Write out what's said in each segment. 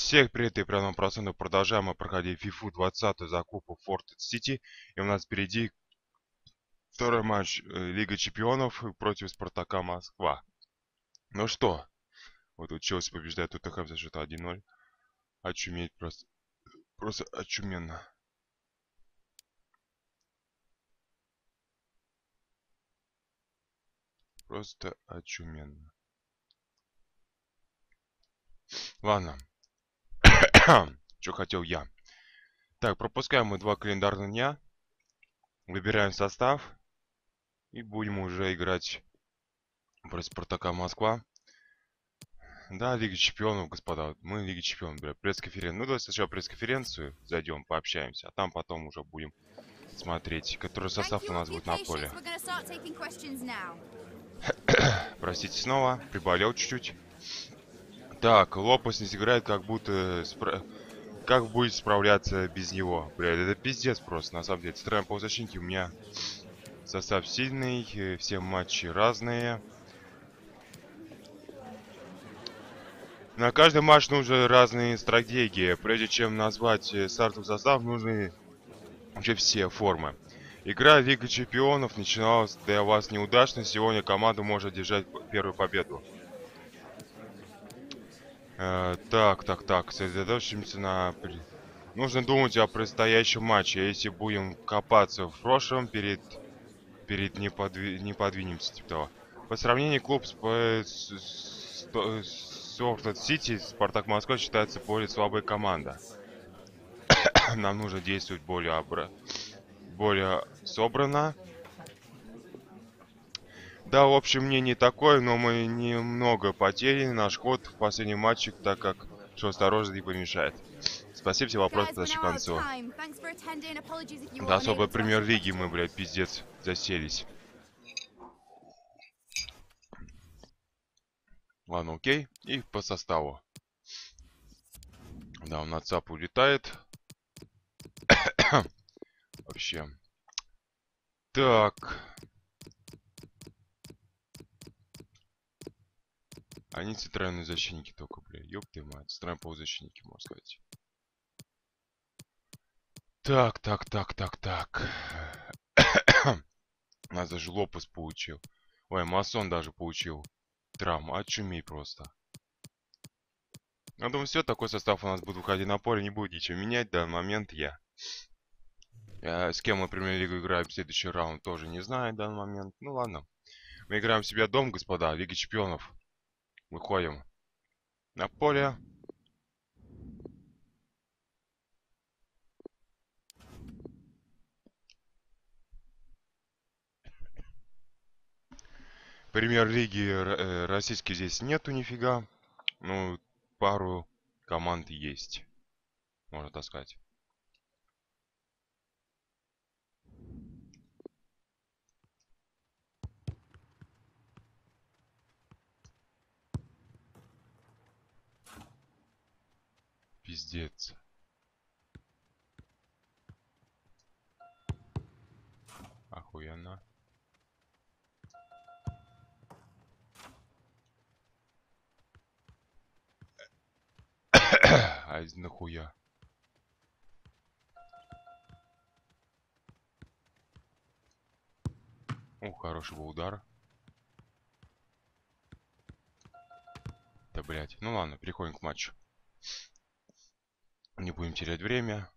Всех привет и приятного просмотра. Продолжаем мы проходить FIFA 20 за Кубок Fortnite City. И у нас впереди второй матч Лига Чемпионов против Спартака Москва. Ну что, вот тут Челси побеждает Тоттенхэм за счет 1-0. Очуметь просто. Просто очуменно. Просто очуменно. Ладно. Что хотел я. Так, пропускаем мы 2 календарных дня. Выбираем состав. И будем уже играть против Спартака Москва. Да, Лига Чемпионов, господа. Мы Лига Чемпионов, бля. Пресс-конференция. Ну, давайте сначала пресс-конференцию зайдем, пообщаемся. А там потом уже будем смотреть, который состав у нас будет на поле. Простите снова, приболел чуть-чуть. Так, Лопес не сыграет, как будто... Как будет справляться без него? Блядь, это пиздец просто, на самом деле. Строим полузащитники, у меня состав сильный, все матчи разные. На каждый матч нужны разные стратегии. Прежде чем назвать стартовый состав, нужны уже все формы. Игра Лига Чемпионов начиналась для вас неудачно. Сегодня команда может держать первую победу. Так. Сосредоточимся на... Нужно думать о предстоящем матче. Если будем копаться в прошлом, не подвинемся, типа того. По сравнению клуб с Fortnite City, Спартак Москва считается более слабой командой. Нам нужно действовать более собрано. Да, в общем, мнение такое, но мы немного потеряли наш ход в последнем матче, так как что осторожно не помешает. Спасибо, все вопросы подошли к концу. Да, особо премьер-лиги мы, блядь, пиздец, заселись. Ладно, окей. И по составу. Да, он от ЦАП улетает. Вообще. Так. Они центральные защитники только, бля. Ёб ты мать. Центральные полузащитники, можно сказать. Так. Нас даже Лопес получил. Ой, Масон даже получил травму. Очумей просто. Я думаю, все, такой состав у нас будет выходить на поле. Не будет ничего менять. В данный момент я. С кем мы премьер-лигу играем в следующий раунд, тоже не знаю в данный момент. Ну ладно. Мы играем в себя дом, господа. Лига Чемпионов. Выходим на поле. Премьер-лиги российской здесь нету нифига. Ну, пару команд есть. Можно так сказать. Пиздец. Охуенно. А нахуя? О, хороший был удар. Да, блять. Ну ладно, переходим к матчу. Не будем терять время.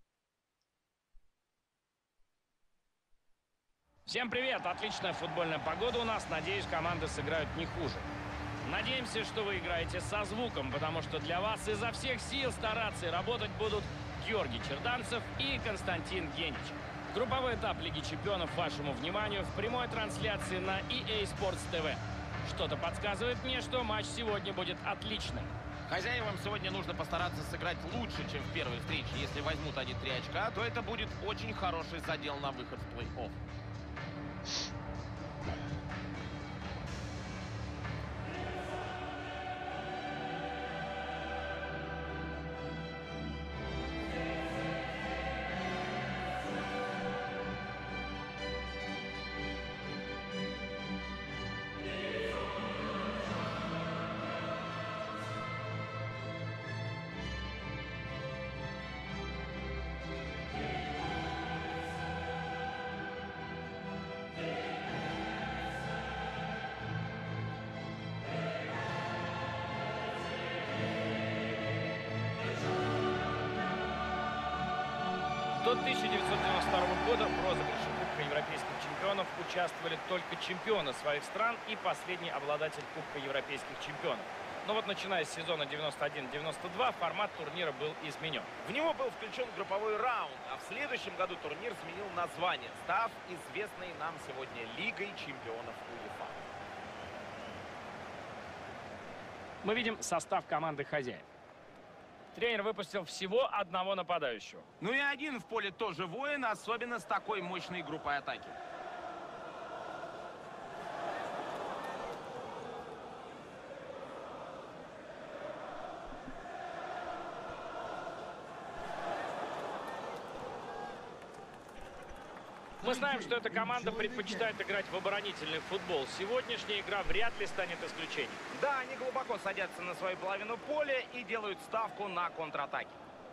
Всем привет! Отличная футбольная погода у нас. Надеюсь, команды сыграют не хуже. Надеемся, что вы играете со звуком, потому что для вас изо всех сил стараться и работать будут Георгий Черданцев и Константин Генич. Групповой этап Лиги Чемпионов вашему вниманию в прямой трансляции на EA Sports TV. Что-то подсказывает мне, что матч сегодня будет отличным. Хозяевам сегодня нужно постараться сыграть лучше, чем в первой встрече. Если возьмут они 3 очка, то это будет очень хороший задел на выход в плей-офф. До 1992 года в розыгрыше Кубка Европейских чемпионов участвовали только чемпионы своих стран и последний обладатель Кубка Европейских чемпионов. Но вот начиная с сезона 91-92 формат турнира был изменен. В него был включен групповой раунд, а в следующем году турнир сменил название, став известной нам сегодня Лигой чемпионов УЕФА. Мы видим состав команды хозяев. Тренер выпустил всего одного нападающего. Ну и один в поле тоже воин, особенно с такой мощной группой атаки. Мы знаем, что эта команда предпочитает играть в оборонительный футбол. Сегодняшняя игра вряд ли станет исключением. Да, они глубоко садятся на свою половину поля и делают ставку на контратаки.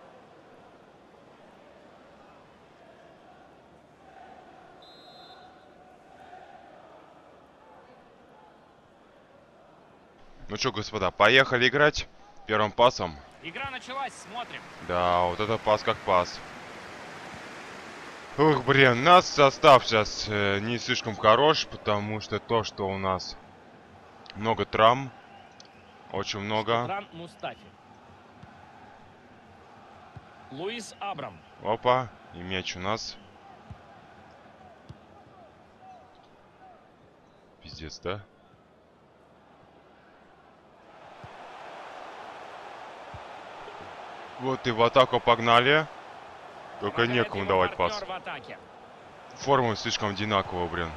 Ну что, господа, поехали играть первым пасом. Игра началась, смотрим. Да, вот это пас как пас. Ух, блин, у нас состав сейчас не слишком хорош, потому что то, что у нас много травм, очень много. Шадран Мустафи. Луис Абрам. Опа, и мяч у нас. Пиздец, да? Вот и в атаку погнали. Только некому давать пас. Форма слишком одинаковая, блин.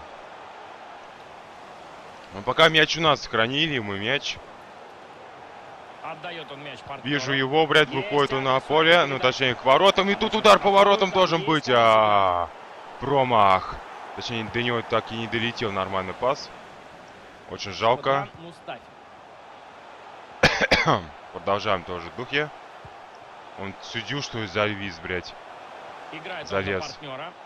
Но пока мяч у нас, сохранили мы мяч. Отдает он мяч партнеру. Вижу его, блядь, выходит он на поле, ну точнее к воротам. И тут удар по воротам должен быть. Промах. Точнее, до него так и не долетел нормальный пас. Очень жалко. Продолжаем тоже в духе. Он судью, что ли, завис, блядь. Залез.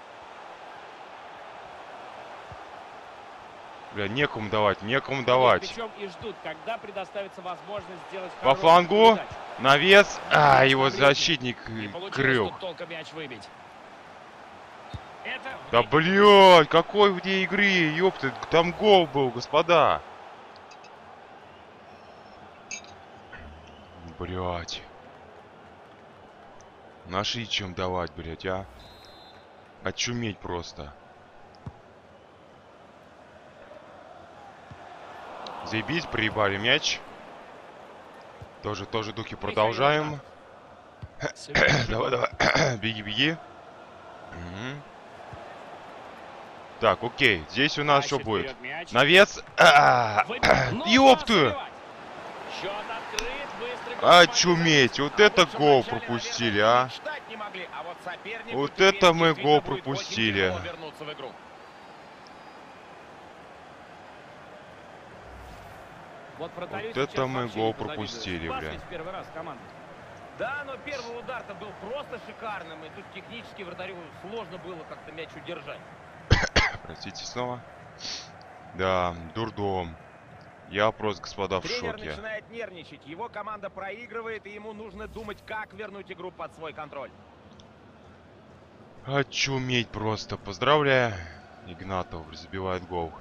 Бля, некому давать, некому давать. И ждут, когда предоставится возможность сделать по флангу, передачу. навес. Его защитник крыл. Да блядь, какой вне игры, ёпты, там гол был, господа. Блядь. Нашли чем давать, блядь, а. Очуметь просто. Заебись, приебали мяч. Тоже духи продолжаем. Давай. Беги. Так, окей. Здесь у нас что будет? Навес. Ёпты! Очуметь. Вот это гол пропустили, а. Вот это мы гол пропустили. Вот это мы гол пропустили, бля. Да, но первый удар-то был просто шикарным. И тут технически вратарю сложно было как-то мяч удержать. Простите снова. Да, дурдом. Я просто, господа, в Тренер шоке. начинает нервничать. Его команда проигрывает, и ему нужно думать, как вернуть игру под свой контроль. Очуметь просто. Поздравляю. Игнатов забивает гол.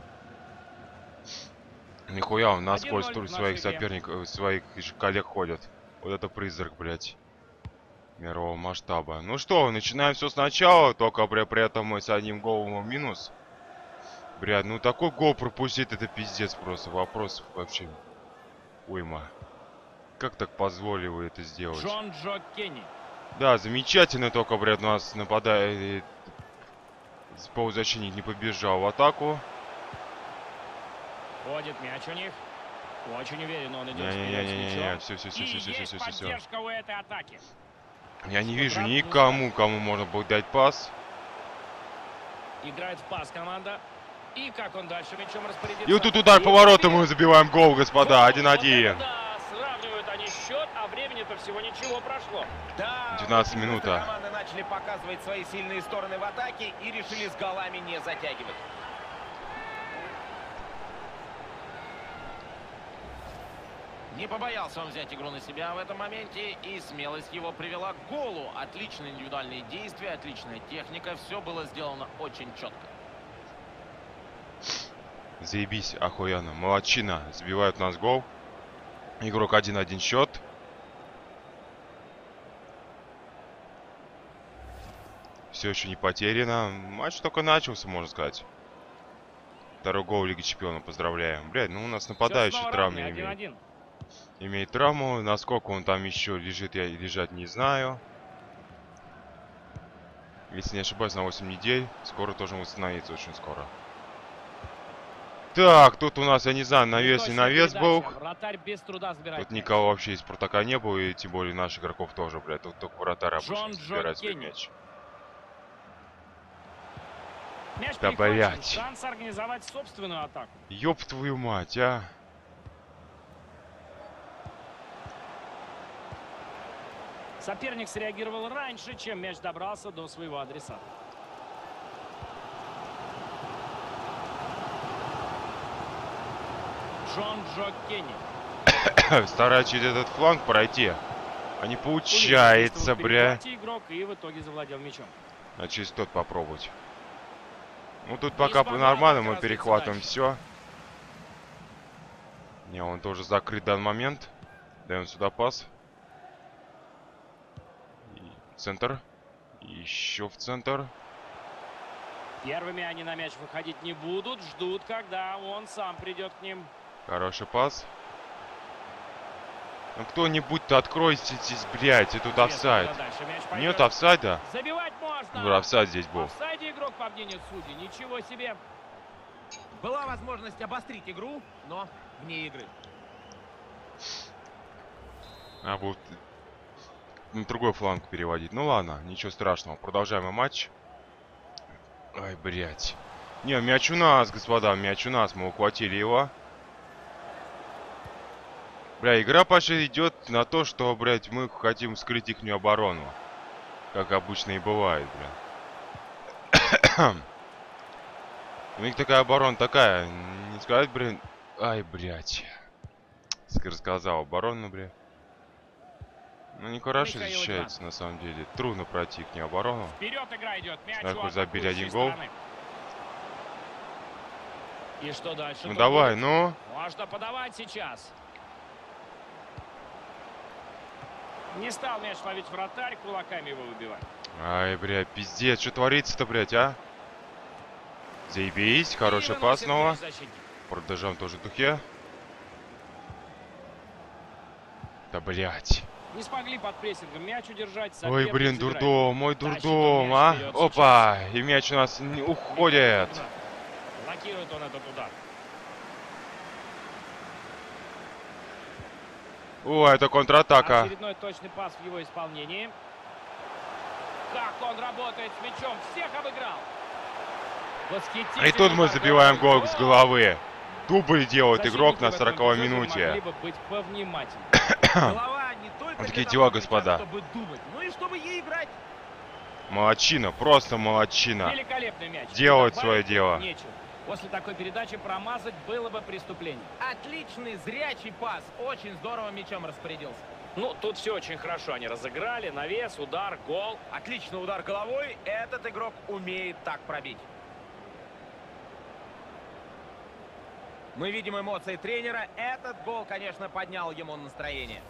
Нихуя, он на скорость своих соперников, своих коллег ходят. Вот это призрак, блядь. Мирового масштаба. Ну что, начинаем все сначала, только при этом мы с одним голом в минус. Блядь, ну такой гол пропустить, это пиздец просто. Вопрос вообще уйма. Как так позволили вы это сделать? Джон-Джо Кенни. Да, замечательно, только, блядь, у нас нападает... Полузащитник не побежал в атаку. Ходит мяч у них. Очень уверенно он идет. Не-не-не, все. Поддержка у этой атаки. Я не вижу никому, кому можно будет дать пас. Играет в пас команда. И как он дальше мячом распорядится. И вот тут удар по воротам, мы забиваем гол, господа. 1-1. Да, сравнивают они счет, а времени-то всего ничего прошло. Да, 19 минута. Команды начали показывать свои сильные стороны в атаке и решили с голами не затягивать. Не побоялся он взять игру на себя в этом моменте, и смелость его привела к голу. Отличные индивидуальные действия, отличная техника. Все было сделано очень четко. Заебись, охуенно. Молодчина. Забивают нас гол. Игрок 1-1 счет. Все еще не потеряно. Матч только начался, можно сказать. Второй гол Лиги Чемпионов. Поздравляем. Блядь, ну у нас нападающий травму имеет. 1-1. Имеет травму. Насколько он там еще лежит, я лежать не знаю. Если не ошибаюсь, на 8 недель. Скоро должен восстановиться, очень скоро. Так, тут у нас, я не знаю, навес не навес был. Вратарь без труда забирает Тут мяч. никого вообще из Спартака не было, и тем более наших игроков тоже, блядь. Тут только вратарь обычно Джон забирает свой Кенни. мяч. Мяч Да, перехвачен. блядь. Шанс организовать собственную атаку. Ёб твою мать, а. Соперник среагировал раньше, чем мяч добрался до своего адресата. Джон Кенни. Стараюсь через этот фланг пройти. А не получается, бля. Игрок и в итоге завладел мячом. А через тот попробовать. Ну тут Не пока смогла нормально, так мы развиться перехватываем дальше. все. Не, он тоже закрыт в данный момент. Даем сюда пас. И центр. Еще в центр. Первыми они на мяч выходить не будут. Ждут, когда он сам придет к ним. Хороший пас. Ну кто-нибудь-то откройте здесь, блядь, и тут офсайд. Куда дальше мяч пойдет. Нет офсайда? Забивать можно. Ну, офсайд здесь был. В офсайде игрок, по мнению судей. Ничего себе. Была возможность обострить игру, но вне игры. А вот на другой фланг переводить. Ну ладно, ничего страшного. Продолжаем матч. Ай, блядь. Не, мяч у нас, господа, мяч у нас. Мы ухватили его. Бля, игра, Паша, идет на то, что, блядь, мы хотим скрыть ихнюю оборону. Как обычно и бывает, бля. У них такая оборона такая. Не сказать, блин. Ай, блядь. Рассказал оборону, бля. Ну, нехорошо Михаил защищается, на самом деле. Трудно пройти их оборону. Вперед игра идет. Мяч Сверху у забили атакующей один гол. стороны. И что дальше? Ну тут давай, будет? ну. Можно подавать сейчас. Не стал мяч ловить вратарь, кулаками его выбивать. Ай, бля, пиздец, что творится-то, блядь, а? Заебись, хороший И пас выносит снова. мяч защитник. Продолжаем тоже в духе. Да, блядь. Не смогли под прессингом мяч удержать. Ой, Соперник блин, забирает. дурдом, мой Тащит дурдом, мяч а? вперед Опа, и мяч у нас уходит. Блокирует он этот удар. О, это контратака. Очередной точный пас в его исполнении. Как он работает с мячом. Всех обыграл. Восхитительный И тут мы удар забиваем головой. гол с головы. Дубль делает игрок на Защитники в 40-й этом эпизоде минуте. могли бы быть повнимательнее. Голова не только Вот такие для дела, того, господа. чтобы думать, но и чтобы ей играть. Молодчина, просто молодчина. Великолепный мяч. Делает Добавить свое дело. нечего. После такой передачи промазать было бы преступление. Отличный зрячий пас. Очень здорово мячом распорядился. Ну, тут все очень хорошо. Они разыграли, навес, удар, гол. Отличный удар головой. Этот игрок умеет так пробить. Мы видим эмоции тренера. Этот гол, конечно, поднял ему настроение.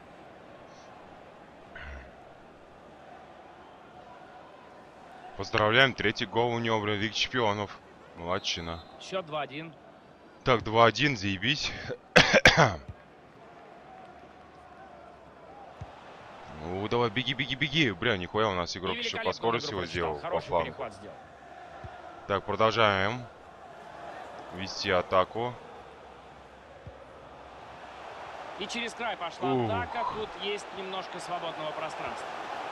Поздравляем, третий гол у него, бля, Лиги Чемпионов. Молодчина. Счет 2-1. Так, 2-1, заебись. Ну, давай, беги, беги, беги. Бля, нихуя у нас игрок еще по скорости его сделал, по Хороший флангу. перехват сделал. Так, продолжаем вести атаку. И через край пошла Ух. атака. Тут есть немножко свободного пространства.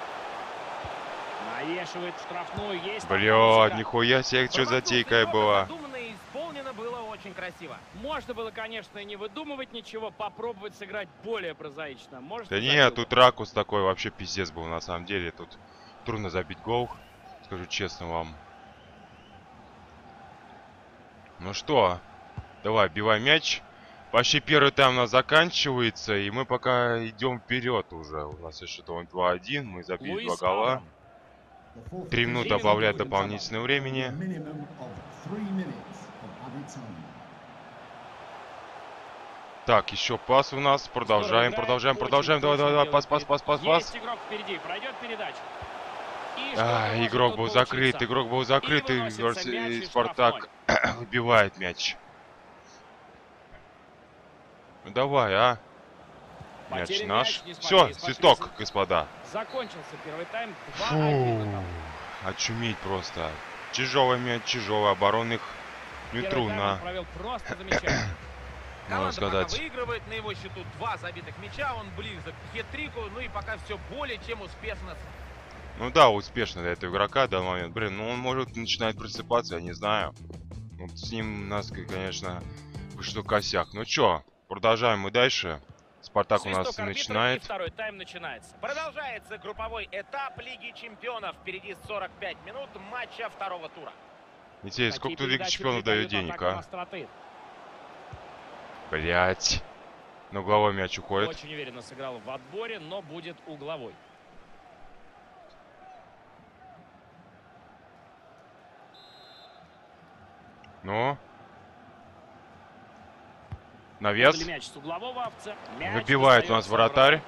Навешивает в штрафную. Есть. Бля, нихуя себе, что затейка была. Задумано и исполнено было очень красиво. Можно было, конечно, и не выдумывать ничего, попробовать сыграть более прозаично. Может, Да и нет, забил тут ракурс такой вообще пиздец был на самом деле. Тут трудно забить гол, скажу честно вам. Ну что, давай, бивай мяч. Почти первый тайм у нас заканчивается, и мы пока идем вперед уже. У нас еще счетом 2-1, мы забили 2 Луис гола. Аврам. 3 минуты 3 минуты добавляет будет дополнительного времени. Так, еще пас у нас. Продолжаем. Давай, пас. Есть игрок впереди, пройдет передачу. И что-то Игрок может был тут закрыт, получиться. и выносится мяч, и Спартак выбивает мяч. Ну давай, а. Мяч Потерян наш. не смогли Все, спасти. свисток, господа. Закончился первый тайм. 2-1 Фу, итог. очуметь просто. Тяжелый мяч, тяжелый, оборонных не Первый тайм он трудно, провел просто замечательно. можно Команда пока сказать. выигрывает, на его счету 2 забитых мяча, он близок к хет-трику, ну и пока все более чем успешно. Ну да, успешно для этого игрока в данный момент. Блин, ну он может начинать просыпаться, я не знаю. Вот с ним у нас, конечно, что косяк. Ну чё, продолжаем мы дальше. Спартак у нас Свисток арбитра, начинает. и второй тайм начинается. Продолжается групповой этап Лиги Чемпионов. Впереди 45 минут матча второго тура. Интересно, сколько тут Лига передачи Чемпионов дает придают денег, атакам а? остроты. Блять. На угловой мяч уходит. Очень уверенно сыграл в отборе, но будет угловой. Ну. Навес. Подали мяч с углового овца. Мяч Выбивает у нас достается вратарь.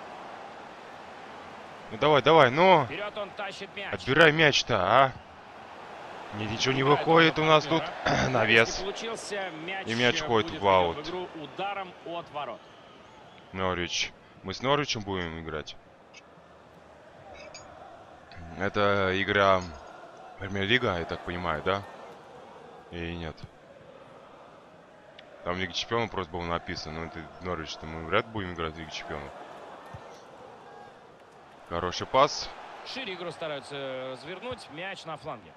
Ну давай, ну. Вперед он тащит мяч. Отбирай мяч-то, а. Ничего не выходит у нас тут. Навес. Получился мяч, И мяч ходит будет в аут. в игру ударом от ворот. Норвич. Мы с Норвичем будем играть. Это игра Премьер-лига, я так понимаю, да? Или нет? Там Лига Чемпионов просто было написано. Но это Норвич-то мы вряд ли будем играть в Лиге Чемпионов. Хороший пас. Шире игру стараются развернуть. Мяч на фланге.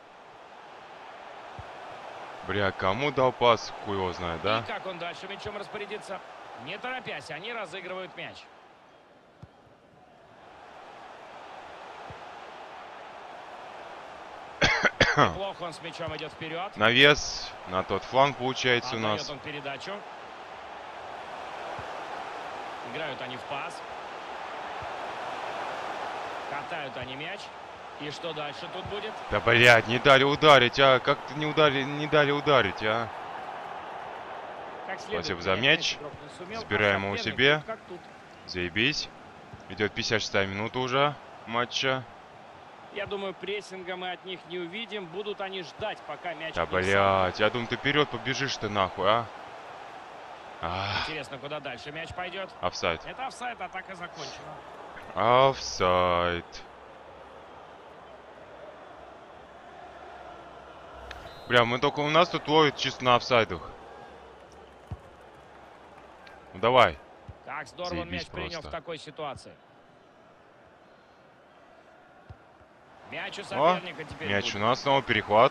Бля, кому дал пас? Хуй его знает, да? И как он дальше мячом распорядится? Не торопясь, они разыгрывают мяч. Неплохо он с мячом идет вперед. Навес на тот фланг получается у Отдает нас. он передачу. Играют они в пас. Катают они мяч. И что дальше тут будет? Да, блядь, не дали ударить, а. Как-то не дали ударить, а. Как следует Спасибо за понять, мяч. игрок не сумел, Забираем а его соперник себе. тут как тут. Заебись. Идет 56-я минута уже матча. Я думаю, прессинга мы от них не увидим. Будут они ждать, пока мяч Да, к ним сам. блядь, я думаю, ты вперед побежишь ты нахуй, а. Интересно, куда дальше мяч пойдет. Офсайд. Это офсайд, атака закончена. Офсайд. Бля, мы только у нас тут ловят чисто на офсайдах. Ну давай. Как здорово он Заебись мяч принял просто. в такой ситуации. Мяч у О, соперника теперь мяч будет. у нас снова перехват.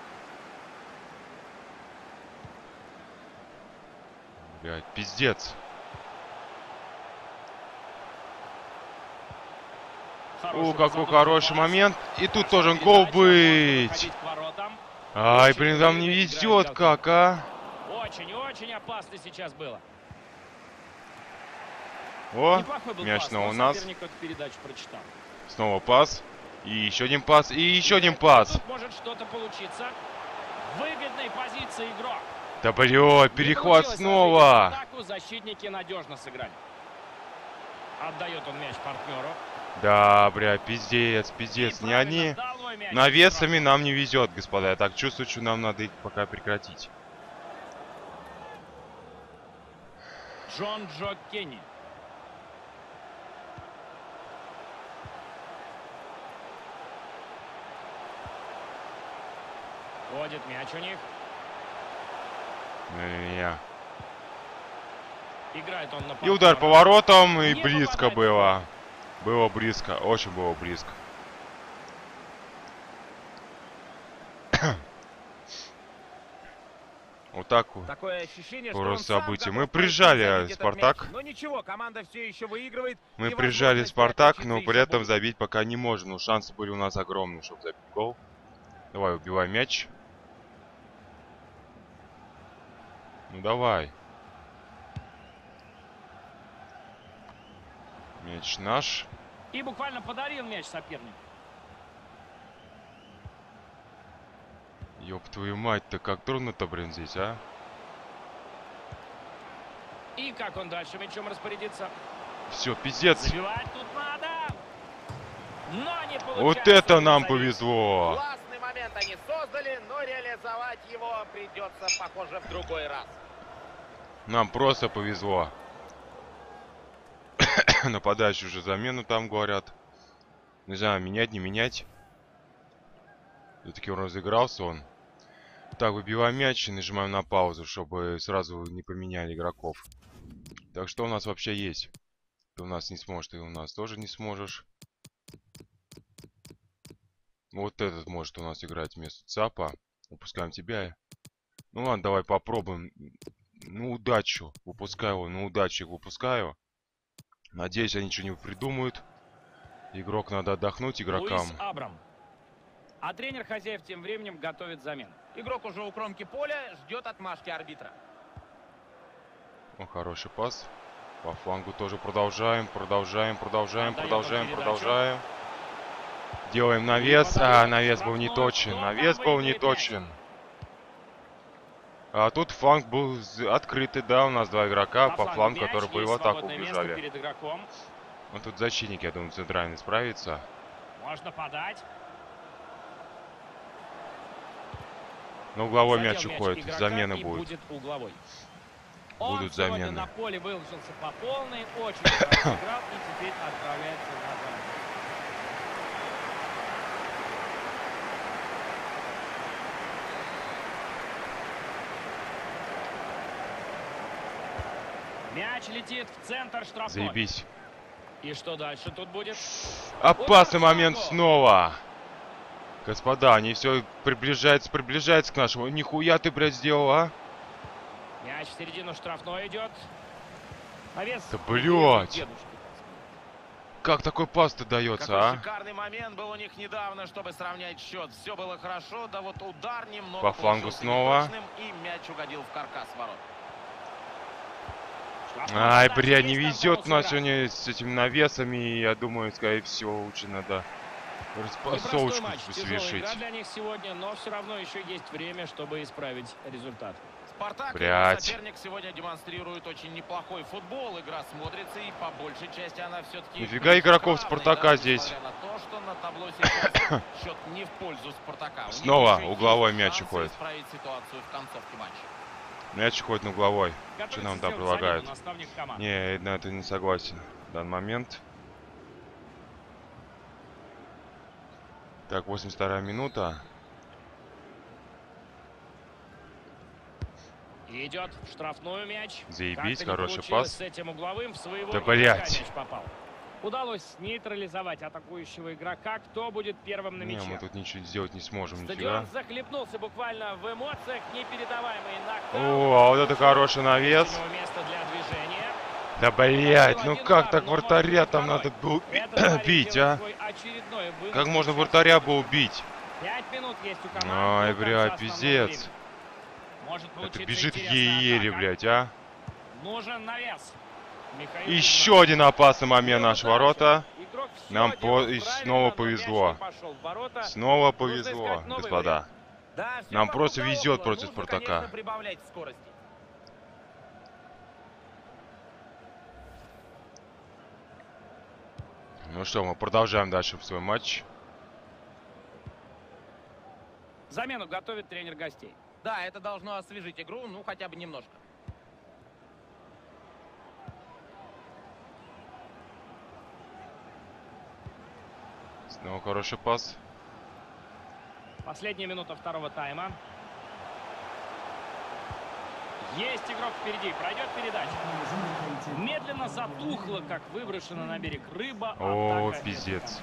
Блядь, пиздец. Хороший Какой позаду хороший пас. момент. И тут Хорошая тоже передача, гол он может быть. выходить к воротам. Ай, Очень блин, там не выгодно везет играет как, а. Очень опасно сейчас было. О, Неплохой был мяч пас, снова но у нас. соперник эту передачу прочитал. Снова пас. И еще один пас. И еще один пас. Тут может что-то получиться. В выгодной позиции игрок. Да блё, Не перехват получилось снова. развить атаку, защитники надежно сыграли. Отдает он мяч партнеру. Да, бля, пиздец. И Не правильно они. сдал мой мяч. Навесами нам не везет, господа. Я так чувствую, что нам надо их пока прекратить. Джон-Джо Кенни. Ходит мяч у них. Не-не-не. Играет он на И удар по воротам, и Не близко попадает в было. Было близко, очень было близко. Вот так вот. Такое ощущение, Скоро что он сам события. готов Мы пойти прижали забить этот Спартак. мяч. Но ничего, команда все еще выигрывает. Мы и прижали возможности Спартак, отличиться но еще при этом будут. забить пока не можем. Но шансы были у нас огромные, чтобы забить гол. Давай, убивай мяч. Ну давай. Мяч наш. И буквально подарил мяч сопернику. Ёб твою мать-то, как трудно-то, блин, здесь, а? И как он дальше мячом распорядится? Все, пиздец. Забивать тут надо. Но не получается. Вот это нам забить. повезло. Классный момент они создали, но реализовать его придется, похоже, в другой раз. Нам просто повезло. Нападающий уже замену там говорят. Не знаю, менять, не менять. Все-таки он разыгрался он. Так, выбиваем мяч и нажимаем на паузу, чтобы сразу не поменяли игроков. Так, что у нас вообще есть? Ты у нас не сможешь, ты у нас тоже не сможешь. Вот этот может у нас играть вместо ЦАПа. Выпускаем тебя. Ну ладно, давай попробуем. Ну, удачу. Выпускаю его, ну, удачу их выпускаю. Надеюсь, они ничего не придумают. Игрок надо отдохнуть игрокам. Луис Абрам. А тренер хозяев тем временем готовит замену. Игрок уже у кромки поля, ждет отмашки арбитра. О, хороший пас. По флангу тоже продолжаем. Отдает он передачу. Продолжаем. Делаем навес. А, навес был не точен. Навес был не точен. А тут фланг был открытый, да, у нас два игрока по флангу, которые бы в атаку убежали. Перед игроком. Ну тут защитник, я думаю, центральный справится. Можно подать. Но угловой Задел мяч уходит, игрока замена и будет. угловой. Будут Он сегодня замены. на поле выложился по полной, очень хорошо играл и теперь отправляется на замену. Мяч летит в центр штрафной. Заебись. И что дальше тут будет? Опасный момент снова. Господа, они все приближаются к нашему. Нихуя ты, блядь, сделал, а? Мяч в середину штрафной идет. Навес. Да, блядь. Дедушки. Как такой пас-то дается, Какой а? шикарный момент был у них недавно, чтобы сравнять счет. Все было хорошо, да вот удар немного По флангу получился снова. неточным, и мяч угодил в каркас ворот. Ай, бля, не везет у нас сегодня с этими навесами. Я думаю, скорее всего, лучше надо распасовочку совершить. Игра для них сегодня, но все равно еще есть время, чтобы исправить результат. Спартак, его Блядь. соперник, сегодня демонстрирует очень неплохой футбол. Игра смотрится, и по большей части она все-таки... Нифига игроков Спартака здесь. На то, что на табло сейчас счет не в пользу Спартака. У них Снова еще угловой есть мяч шансы уходит. исправить ситуацию в концовке матча. Мяч уходит на угловой. Что Готовится нам там сделать предлагают? замену наставник команды. Не, я на это не согласен в данный момент. Так, 82-я минута. Идет в штрафную мяч. Заебись, Как-то не хороший получилось пас. с этим угловым в своего Да, игрока блядь. мяч попал. Удалось нейтрализовать атакующего игрока. Кто будет первым на Не, мяче? мы тут ничего сделать не сможем, Стадион нифига. захлебнулся буквально в эмоциях. Непередаваемый нокдаун. О, а вот это хороший навес. У него место для движения. Да, блять, ну как так вратаря там надо было Этот парень бить, делает а? свой очередной вынос. Как можно вратаря было убить? 5 минут есть у команды. Ай, до конца блядь, основного пиздец. времени. Может Это получиться бежит интересная еле-еле, атака. блядь, а? Нужен навес. Михаил Еще Игнатьев. один опасный момент Ну, наш дальше. ворота. Игрок всё Нам делал и правильно, снова но повезло. мяч не пошел в ворота. Снова Нужно повезло, искать новый господа. вариант. Да, всё Нам вокруг просто да везет около. против Нужно, Спартака. конечно, прибавлять скорости. Ну что, мы продолжаем дальше в свой матч. Замену готовит тренер гостей. Да, это должно освежить игру, ну хотя бы немножко. Снова хороший пас. Последняя минута второго тайма. Есть игрок впереди. Пройдет передача. Медленно затухло, как выброшена на берег рыба. О, Атака. пиздец.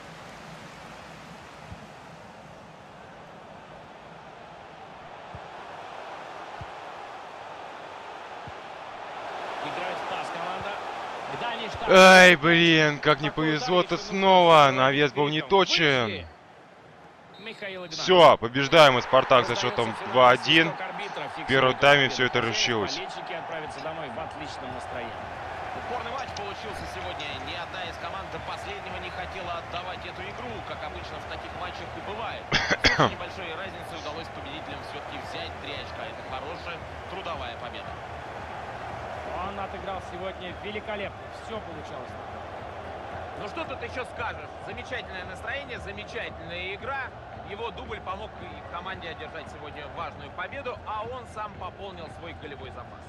Играет в пас команда. К дальней штанге. Ай, блин, как не повезло-то снова. Навес был не точен. Михаил Игнатьев. Все, побеждаем мы Спартак со счетом Раздается 2-1. финальный свисток арбитра, В первом фиксирует тайме победу. все это Теперь решилось. болельщики отправятся домой в отличном настроении. Упорный матч получился сегодня. Ни одна из команд до последнего не хотела отдавать эту игру, как обычно в таких матчах и бывает. С очень небольшой разницей удалось победителям все-таки взять 3 очка. Это хорошая трудовая победа. Он отыграл сегодня великолепно. Все получалось. Ну что тут еще скажешь? Замечательное настроение, замечательная игра. Его дубль помог и команде одержать сегодня важную победу, а он сам пополнил свой голевой запас.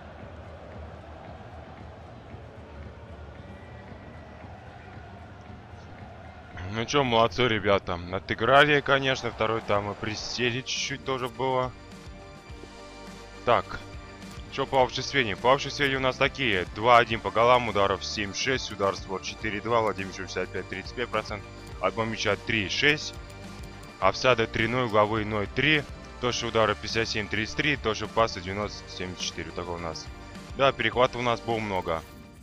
Ну что, молодцы, ребята. Отыграли, конечно. Второй там и присели чуть-чуть тоже было. Так. Что по осуществлению? По осуществлению у нас такие. 2-1 по голам, ударов 7-6, ударство 4-2, Владимир 65-35%, отбор мяча 3-6, офсайда 3-0, угловые 0-3, точные удары 57-33, точные пасы 90-74. Вот такой у нас. Да, перехватов у нас было много.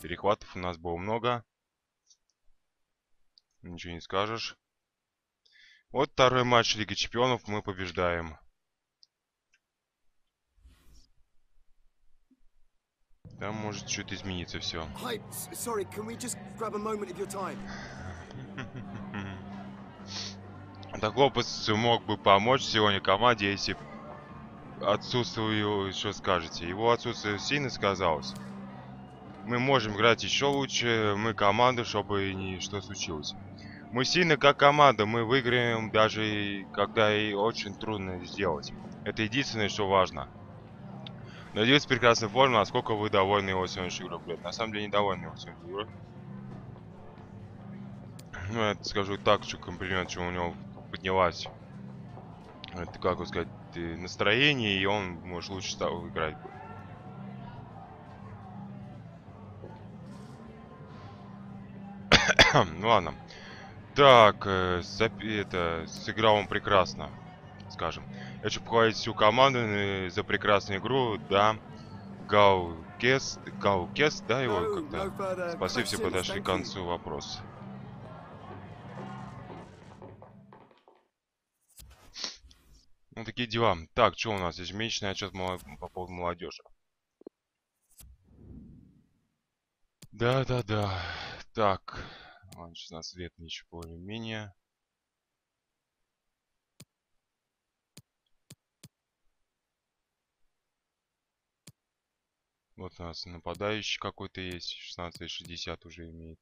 Ничего не скажешь. Вот второй матч Лиги Чемпионов, мы побеждаем. Там может что-то измениться все. Hi, sorry, can we just grab a moment of your time? Так Лопес мог бы помочь сегодня команде, если отсутствую, что скажете. Его отсутствие сильно сказалось. Мы можем играть еще лучше, мы команда, чтобы ничто случилось. Мы сильны как команда, мы выиграем даже когда и очень трудно сделать. Это единственное, что важно. Надеюсь, прекрасная форма, насколько вы довольны его сегодняшней игрой, блядь. На самом деле недовольны его сегодняшней игрой. Ну, я скажу так, что комплимент, что у него поднялась. Это, как бы сказать, настроение, и он, может, лучше стал играть. Ну ладно. Так, сыграл он прекрасно, скажем. Я хочу похвалить всю команду за прекрасную игру, да. Гаукест, да, его как-то. Спасибо, все подошли к концу вопроса. Ну, такие дела. Так, что у нас? Ежемесячный отчет по поводу молодежи. Да. Так. 16 лет, ничего более-менее. Вот у нас нападающий какой-то есть. 16-60 уже имеет.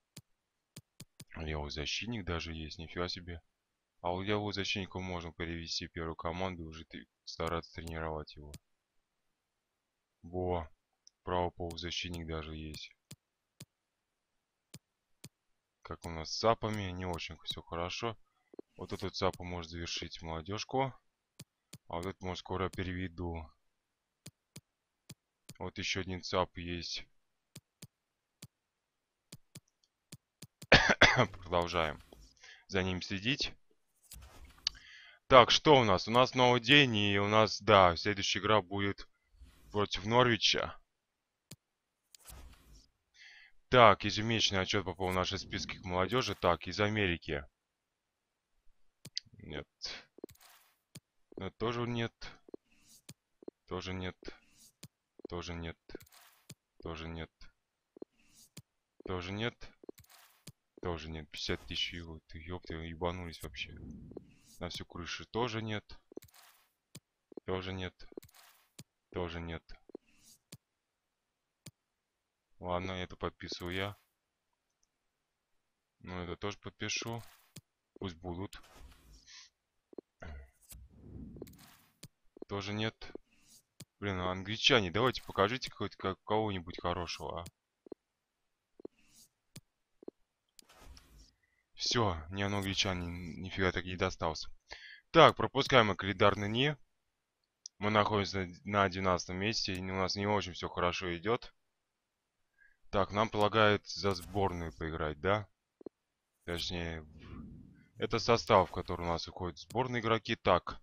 Левый защитник даже есть. Нифига себе. А у левого защитника можно перевести в первую команду и уже стараться тренировать его. Во. Правый полузащитник даже есть. Как у нас с ЦАПами. Не очень все хорошо. Вот этот ЦАПа может завершить молодежку. А вот этот, может, скоро переведу. Вот еще один ЦАП есть. Продолжаем за ним следить. Так, что у нас? У нас новый день, и у нас, да, следующая игра будет против Норвича. Так, ежемесячный отчет по поводу нашей списки молодежи. Так, из Америки. Нет. Это тоже нет. Тоже нет. Тоже нет. Тоже нет. Тоже нет. Тоже нет. 50 тысяч евро. Ты ёпты, ебанулись вообще. На всю крышу тоже нет. Тоже нет. Тоже нет. Ладно, это подписываю я. Ну, это тоже подпишу. Пусть будут. Тоже нет. Блин, а англичане, давайте покажите кого-нибудь хорошего, а. Все, ни англичане нифига так не достался. Так, пропускаем календарные дни. Мы находимся на 12 месте, и у нас не очень все хорошо идет. Так, нам предлагают за сборную поиграть, да? Точнее, это состав, в который у нас уходят сборные игроки. Так.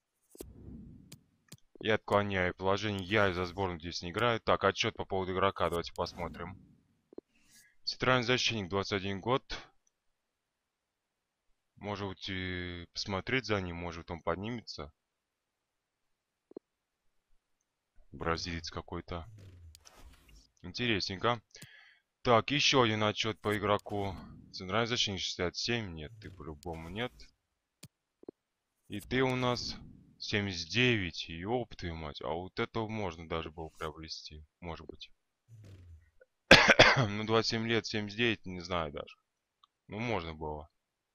Я отклоняю положение. Я за сборную здесь не играю. Так, отчет по поводу игрока. Давайте посмотрим. Центральный защитник, 21 год. Может быть, и посмотреть за ним. Может, он поднимется. Бразилец какой-то. Интересненько. Так, еще один отчет по игроку. Центральный защитник 67. Нет, ты по-любому нет. И ты у нас 79. Ёб твою мать. А вот этого можно даже было приобрести. Может быть. Ну, 27 лет, 79, не знаю даже. Ну, можно было.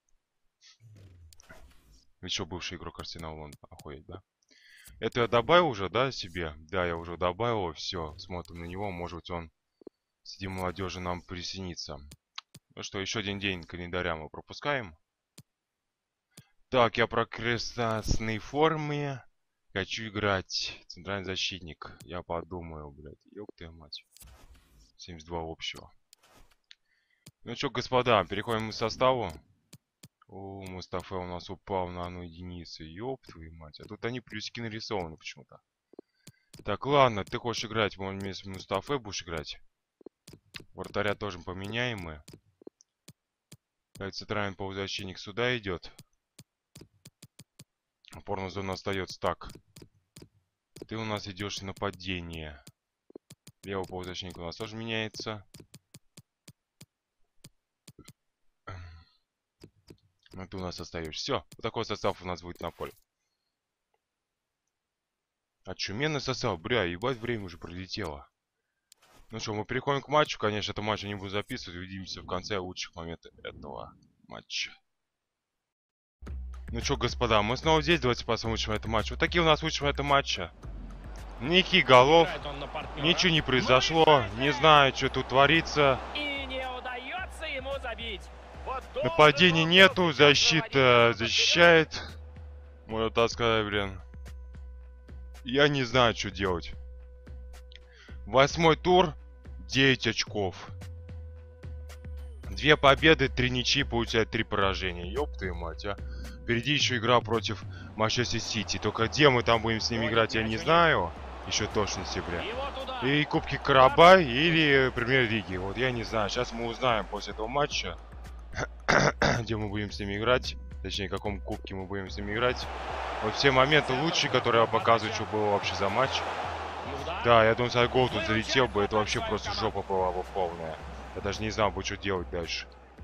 Еще бывший игрок Арсенала, он охуеть, да? Это я добавил уже, да, себе? Да, я уже добавил. Все, смотрим на него. Может быть, он среди молодежи нам присоединится. Ну что, еще один день календаря мы пропускаем. Так, я про красной форме. Хочу играть. Центральный защитник. Я подумаю, блядь. Ёб твою мать. 72 общего. Ну что, господа, переходим к составу. О, Мустафа у нас упал на 1 единицу. Ёб твою мать. А тут они плюсики нарисованы почему-то. Так, ладно, ты хочешь играть, вон вместе с Мустафой будешь играть. Вратаря тоже поменяем мы. Центральный полузащитник сюда идет. Опорная зона остается. Так. Ты у нас идешь в нападение. Левый полузащитник у нас тоже меняется. Ну, ты у нас остаешься. Все, вот такой состав у нас будет на поле. Отчуменный состав. Бля, ебать, время уже пролетело. Ну что, мы переходим к матчу. Конечно, это матч я не буду записывать. Увидимся в конце лучших моментов этого матча. Ну что, господа, мы снова здесь. Давайте посмотрим этот матч. Вот такие у нас лучшие моменты матча. Никаких голов. Ничего не произошло. Не знаю, что тут творится. И не удается ему забить. Вот Нападений нету. Защита защищает. Можно так сказать, блин. Я не знаю, что делать. 8-й тур. 9 очков. 2 победы, 3 ничьи, получает 3 поражения. Ёб твою мать, а. Впереди еще игра против Манчестер Сити. Только где мы там будем с ними играть, я не знаю. Еще точности, бля. И Кубки Карабай или Премьер-лиги. Вот я не знаю. Сейчас мы узнаем после этого матча, где мы будем с ними играть. Точнее, в каком кубке мы будем с ними играть. Вот все моменты лучшие, которые я показываю, что было вообще за матч. Да, я думаю, если гол тут залетел бы, это вообще просто жопа была бы полная. Я даже не знал бы, что делать дальше.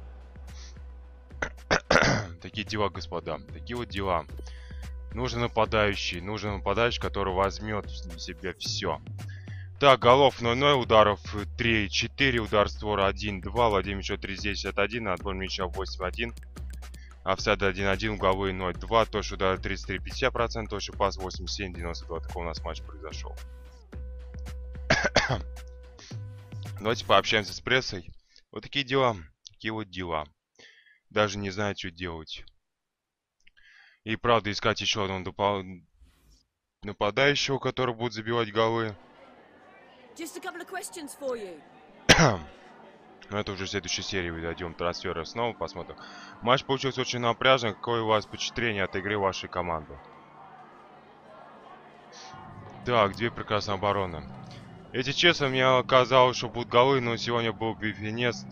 Такие дела, господа. Такие вот дела. Нужен нападающий, который возьмет на себя все. Так, голов 0-0, ударов 3-4, удар створа 1-2, владение мяча 3-10-1, отбор мяча 8-1. Офсайд 1-1, угловые 0-2, точный удар 33-50%, точный пас 87-92. Такой у нас матч произошел. Давайте пообщаемся с прессой. Вот такие дела. Такие вот дела. Даже не знаю, что делать. И правда, искать еще одного нападающего, который будет забивать голы. Но это уже в следующей серии дойдем трансферы снова, посмотрим. Матч получился очень напряжен. Какое у вас впечатление от игры вашей команды? Так, 2 прекрасные обороны. Если честно, мне казалось, что будут голы, но сегодня был бенефест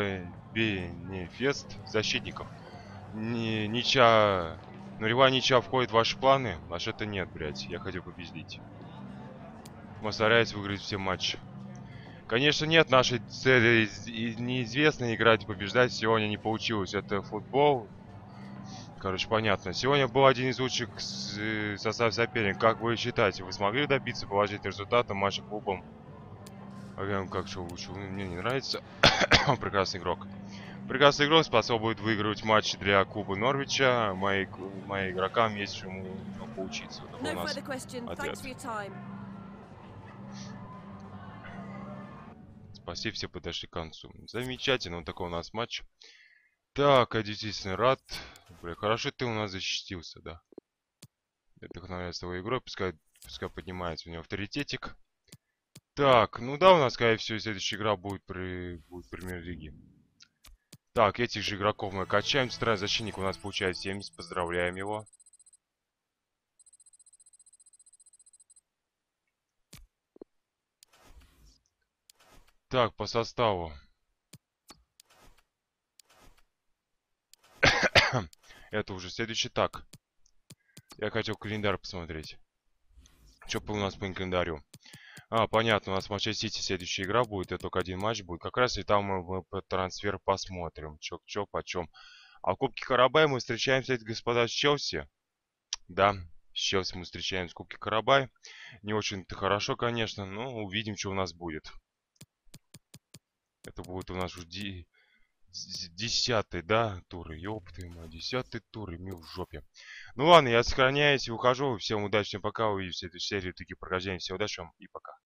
защитников. Ничья, нулевая ничья входит в ваши планы? Аж это нет, блядь. Я хотел победить. Мы стараемся выиграть все матчи. Конечно, нет, нашей цели неизвестно играть и побеждать. Сегодня не получилось. Это футбол. Короче, понятно. Сегодня был один из лучших составов соперника. Как вы считаете, вы смогли добиться положительного результата матча клубом? Как что лучше? Мне не нравится. Прекрасный игрок. Прекрасный игрок способен выигрывать матчи для клуба Норвича. Моим игрокам есть чему поучиться. Вот такой у нас ответ. Спасибо, все подошли к концу. Замечательно, вот такой у нас матч. Так, я действительно рад. Бля, хорошо ты у нас защитился, да. Я вдохновляюсь твоей игрой, пускай поднимается у него авторитетик. Так, ну да, у нас, скорее всего, следующая игра будет Премьер-лиги. Так, этих же игроков мы качаем. Центральный защитник у нас получает 70, поздравляем его. Так, по составу. Это уже следующий. Так. Я хотел календарь посмотреть. Что у нас по календарю? Понятно, у нас Манчестер Сити следующая игра будет, и только один матч будет. Как раз и там мы по трансфер посмотрим, чё почем. А в Кубке Карабая мы встречаемся, господа, с Челси. Да, с Челси мы встречаемся в Кубке Карабай. Не очень-то хорошо, конечно, но увидим, что у нас будет. Это будет у нас уже 10-й, да, тур. Ёб ты мой, 10-й тур, и мы в жопе. Ну ладно, я сохраняюсь и ухожу. Всем удачи, всем пока. Увидимся в этой серии таких прохождений. Всем удачи вам и пока.